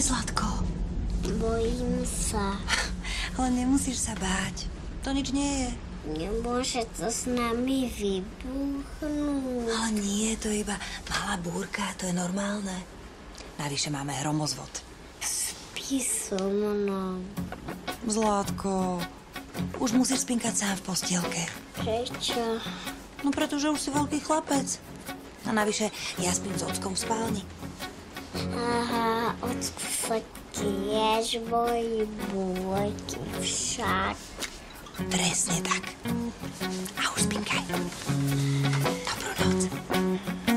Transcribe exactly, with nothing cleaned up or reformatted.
Zlatko? Bojím sa. Ale nemusíš sa báť. To nič nie je. Nemôže to s nami vybuchnúť. Ale nie, to je iba malá búrka, to je normálne. Navyše máme hromozvod. Spí so mnou. Zlatko, už musíš spinkať sám v postielke. Prečo? No pretože už si veľký chlapec. A navyše ja spím s ockom v spálni. Aha, ocku sa tiež bojí búrky však. Presne tak. A už spinkaj. Dobrú noc.